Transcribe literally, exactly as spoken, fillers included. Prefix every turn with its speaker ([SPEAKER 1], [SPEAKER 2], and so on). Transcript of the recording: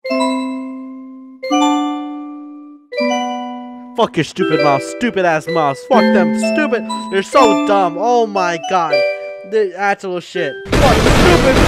[SPEAKER 1] Fuck your stupid mouse, stupid ass mouse. Fuck them, stupid. They're so dumb. Oh my god. They're actual shit. Fuck stupid